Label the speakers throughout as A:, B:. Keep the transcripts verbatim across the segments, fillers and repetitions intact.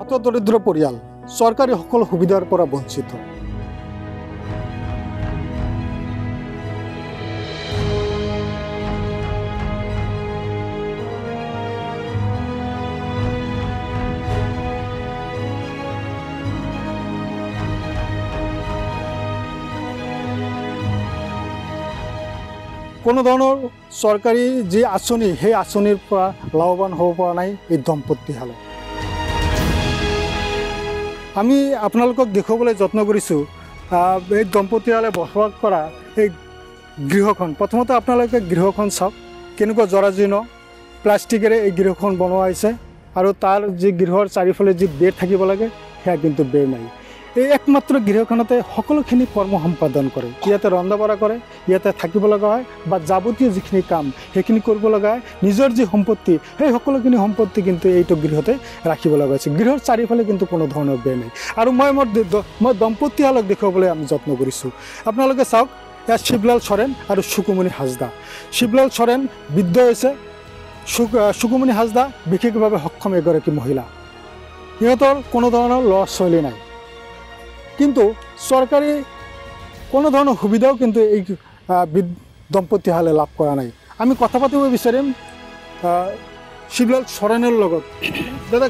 A: হতদৰিদ্ৰ পৰিয়াল চৰকাৰী সকলো সুবিধাৰ পৰা বঞ্চিত। কোনো ধৰণৰ চৰকাৰী যি আঁচনি সেই আঁচনিৰ পৰা লাভৱান হ'ব পৰা নাই এই দম্পতীহালে। আমি আপোনালোকক দেখুৱাবলৈ যত্ন কৰিছোঁ এই দম্পতীহালে বসবাস কৰা এই গৃহখন। প্ৰথমতে আপোনালোকে গৃহখন চাওক, কেনেকুৱা জৰাজীৰ্ণ প্লাষ্টিকেৰে এই গৃহখন বনোৱা হৈছে আৰু তাৰ যি গৃহৰ চাৰিওফালে যি বেৰ থাকিব লাগে সেয়া কিন্তু বেৰ নাই। এই একমাত্ৰ গৃহখনতে সকলোখিনি কৰ্ম সম্পাদন কৰে, ইয়াতে ৰন্ধা বঢ়া কৰে, ইয়াতে থাকিব লগা হয় বা যাৱতীয় যিখিনি কাম সেইখিনি কৰিব লগা হয়। নিজৰ যি সম্পত্তি সেই সকলোখিনি সম্পত্তি কিন্তু এইটো গৃহতে ৰাখিব লগা হৈছে। গৃহৰ চাৰিওফালে কিন্তু কোনো ধৰণৰ বেৰ নাই। আৰু মই মোৰ মই দম্পতীহালক দেখুৱাবলৈ আমি যত্ন কৰিছোঁ। আপোনালোকে চাওক, ইয়াত শিৱলাল চৰেণ আৰু সুকুমণি হাজদা। শিৱলাল চৰেণ বৃদ্ধ হৈছে, সুকুমণি হাজদা বিশেষভাৱে সক্ষম এগৰাকী মহিলা। সিহঁতৰ কোনো ধৰণৰ ল'ৰা ছোৱালী নাই, কিন্তু চৰকাৰী কোনো ধৰণৰ সুবিধাও কিন্তু এই দম্পতীহালে লাভ কৰা নাই। আমি কথা পাতিব বিচাৰিম শিৱলাল চৰেণৰ লগত। দাদা,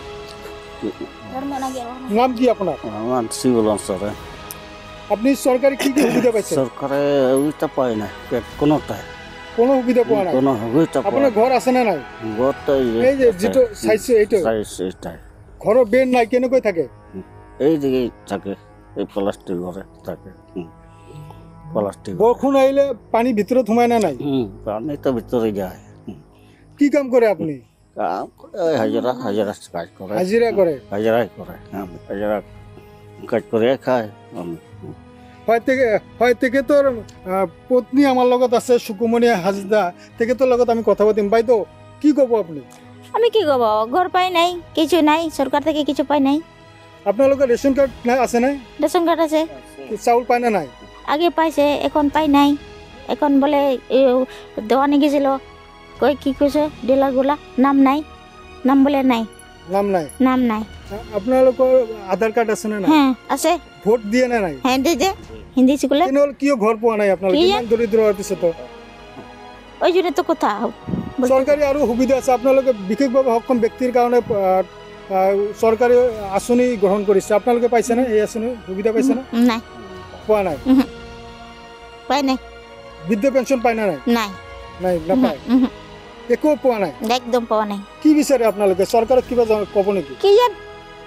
A: নাম কি আপোনাৰ?
B: শিৱলাল চৰেণ।
A: আপনি চৰকাৰী কি কি সুবিধা পাইছে?
B: চৰকাৰে সুবিধা পাই নাই, কোনোটাই
A: কোনো সুবিধা পোৱা নাই।
B: কোনো সুবিধা পোৱা
A: আপোনাৰ ঘৰ আছে নে নাই?
B: ঘৰতে
A: এই যে যিটো চাইছে এইটো ঘৰৰ বেৰ নাই, কেনেকৈ থাকে?
B: এই দিকে থাকে, এই প্লাষ্টিক ঘৰে থাকে। প্লাষ্টিক
A: বৰষুণ আহিলে পানী ভিতৰত সোমাই না নাই?
B: পানীটো ভিতরে যায়।
A: কি কাম কৰে আপুনি?
B: কাম করে হাজিরা হাজিরা কাজ করে।
A: হাজিৰা কৰে?
B: হাজিরাই করে, হাজিরা কাজ করে খায়।
A: হয় হয় তেখেতৰ পত্নী আমাৰ লগত আছে, সুকুমণি হাজদা। তেখেতৰ লগত আমি কথা পাতিম। বাইদেউ, কি ক'ব আপুনি?
C: আমি কি ক'ব, ঘৰ পাই নাই, কিছু নাই, চৰকাৰ থেকে কিছু পাই নাই।
A: আপোনালোকৰ ৰেচন কাৰ্ড নাই আছে নাই?
C: ৰেচন কাৰ্ড আছে।
A: চাউল পায় না নাই?
C: আগে পাইছে, এখন পাই নাই। এখন বোলে দোকানে গেছিল, কৈ কি কৈছে ডিলাৰ গোলা, নাম নাই, নাম বোলে নাই,
A: নাম নাই,
C: নাম নাই।
A: আপোনালোকৰ আধাৰ কাৰ্ড আছে নে নাই?
C: হ্যাঁ আছে।
A: ভোট দিয়ে না নাই?
C: হ্যাঁ দিছে, হিন্দি স্কুলে।
A: কেনেহ'ল কিয় ঘৰ পোৱা নাই আপোনালোকে ইমান দৰিদ্ৰ হোৱাৰ পিছতো?
C: ওই জন্য তো কথা।
A: চৰকাৰী আৰু সুবিধা আছে, আপোনালোকে বিশেষভাৱে সক্ষম ব্যক্তিৰ কাৰণে চৰকাৰী আঁচনি গ্ৰহণ কৰিছে। আপোনালোকে পাইছেনে এই আঁচনি সুবিধা পাইছেনে?
C: নাই,
A: পোৱা নাই।
C: পাই নাই।
A: বৃদ্ধ পেঞ্চন পায় না নাই?
C: নাই,
A: নাই, নাপায়, একো পোৱা নাই।
C: একদম পোৱা নাই।
A: কি বিচাৰে আপোনালোকে? চৰকাৰক কিবা ক'ব নেকি?
C: কি জান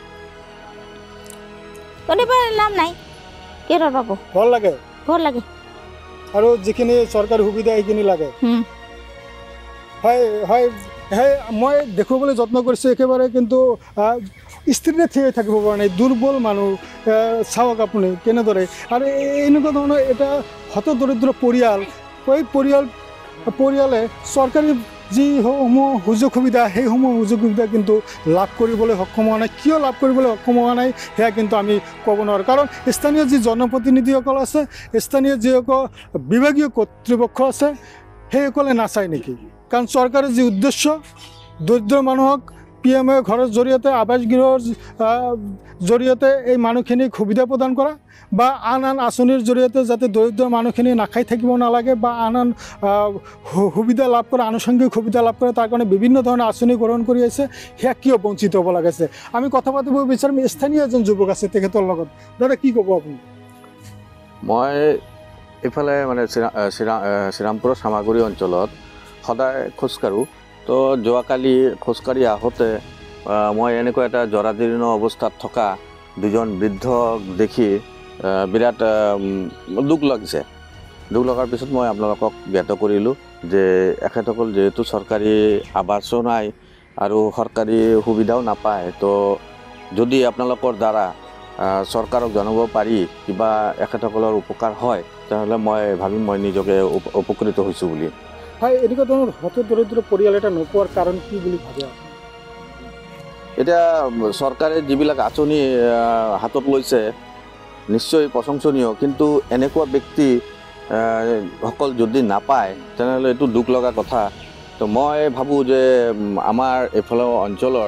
C: কোনোবা নাম নাই, কি পাব?
A: ঘৰ লাগে,
C: ঘৰ লাগে,
A: আৰু যিখিনি চৰকাৰী সুবিধা সেইখিনি লাগে। হয় হয় হয় মই দেখুৱাবলৈ যত্ন কৰিছোঁ একেবাৰে, কিন্তু স্থিৰে থিয় হৈ থাকিব পৰা নাই, দুৰ্বল মানুহ। চাওক আপুনি কেনেদৰে। আৰু এনেকুৱা ধৰণৰ এটা হতদৰিদ্ৰ পৰিয়াল, এই পৰিয়াল পৰিয়ালে চৰকাৰী যিসমূহ সুযোগ সুবিধা সেইসমূহ সুযোগ সুবিধা কিন্তু লাভ কৰিবলৈ সক্ষম হোৱা নাই। কিয় লাভ কৰিবলৈ সক্ষম হোৱা নাই সেয়া কিন্তু আমি ক'ব নোৱাৰোঁ। কাৰণ স্থানীয় যি জনপ্ৰতিনিধিসকল আছে, স্থানীয় যিসকল বিভাগীয় কৰ্তৃপক্ষ আছে, সেইসকলে নাচায় নেকি? কাৰণ চৰকাৰৰ যি উদ্দেশ্য দৰিদ্ৰ মানুহক পি এম এ ঘৰৰ জৰিয়তে, আৱাস গৃহৰ জৰিয়তে এই মানুহখিনিক সুবিধা প্ৰদান কৰা, বা আন আন আঁচনিৰ জৰিয়তে যাতে দৰিদ্ৰ মানুহখিনি নাখাই থাকিব নালাগে বা আন আন সুবিধা লাভ কৰে, আনুষংগিক সুবিধা লাভ কৰে, তাৰ কাৰণে বিভিন্ন ধৰণৰ আঁচনি গ্ৰহণ কৰি আছে। সেয়া কিয় বঞ্চিত হ'ব লাগিছে? আমি কথা পাতিব বিচাৰিম স্থানীয় এজন যুৱক আছে, তেখেতৰ লগত। দাদা, কি ক'ব আপুনি?
D: মই এইফালে মানে শ্ৰীৰামপুৰৰ চামাগুৰি অঞ্চলত সদায় খোজকাঢ়োঁ। তো যোৱাকালি খোজকাঢ়ি আহোঁতে মই এনেকুৱা এটা জৰাজীৰ্ণ অৱস্থাত থকা দুজন বৃদ্ধক দেখি বিৰাট দুখ লাগিছে। দুখ লগাৰ পিছত মই আপোনালোকক জ্ঞাত কৰিলোঁ যে এখেতসকল যিহেতু চৰকাৰী আৱাসো নাই আৰু চৰকাৰী সুবিধাও নাপায়, তো যদি আপোনালোকৰ দ্বাৰা চৰকাৰক জনাব পাৰি কিবা এখেতসকলৰ উপকাৰ হয়, তেতিয়াহ'লে মই ভাবিম মই নিজকে উপকৃত হৈছোঁ বুলি।
A: হয়, এনেকুৱা ধৰণৰ হতদৰিদ্ৰ পৰিয়াল এটা নোপোৱাৰ কাৰণ কি বুলি ভাবে?
D: এতিয়া চৰকাৰে যিবিলাক আঁচনি হাতত লৈছে নিশ্চয় প্ৰশংসনীয়, কিন্তু এনেকুৱা ব্যক্তি সকল যদি নাপায় তেনেহ'লে এইটো দুখ লগা কথা। তো মই ভাবোঁ যে আমাৰ এইফালৰ অঞ্চলৰ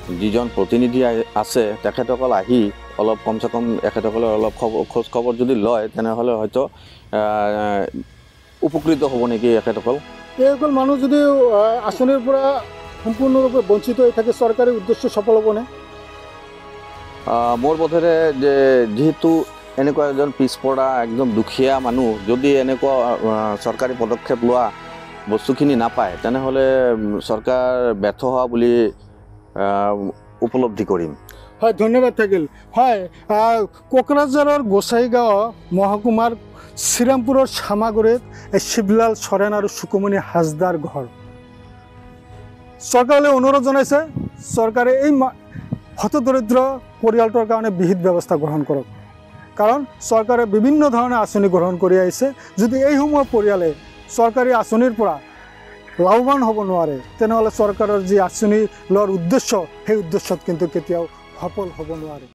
D: যিজন প্ৰতিনিধি আ- আছে তেখেতসকল আহি অলপ কমচে কম এখেতসকলে অলপ খবৰ খোজ খবৰ যদি লয় তেনেহ'লে হয়তো আহ, উপকৃত হ'ব নেকি এখেতসকল।
A: এইসকল মানুহ যদি আহ, আঁচনিৰ পৰা সম্পূৰ্ণৰূপে বঞ্চিত হৈ থাকে চৰকাৰী উদ্দেশ্য সফল হ'বনে?
D: আহ, মোৰ বোধেৰে যে যিহেতু এনেকুৱা এজন পিছপৰা একদম দুখীয়া মানুহ যদি এনেকুৱা আহ, চৰকাৰী পদক্ষেপ লোৱা বস্তুখিনি নাপায় তেনেহ'লে উম, চৰকাৰ ব্যৰ্থ হোৱা বুলি আহ, উপলব্ধি কৰিম।
A: হয়, ধন্যবাদ থাকিল। হয়, আহ, কোকৰাঝাৰৰ গোসাইগাঁও মহকুমাৰ শ্ৰীৰামপুৰৰ চামাগুৰিত এই শিৱলাল চৰেণ আৰু সুকুমণি হাজদাৰ ঘৰ। চৰকাৰলৈ অনুৰোধ জনাইছে চৰকাৰে এই মা- হতদৰিদ্ৰ পৰিয়ালটোৰ কাৰণে বিহিত ব্যৱস্থা গ্ৰহণ কৰক, কাৰণ চৰকাৰে বিভিন্ন ধৰণৰ আঁচনি গ্ৰহণ কৰি আহিছে। যদি এইসমূহ পৰিয়ালে চৰকাৰী আঁচনিৰ পৰা লাভৱান হ'ব নোৱাৰে তেনেহ'লে চৰকাৰৰ যি আঁচনি লোৱাৰ উদ্দেশ্য সেই উদ্দেশ্যত কিন্তু কেতিয়াও সফল হ'ব নোৱাৰে।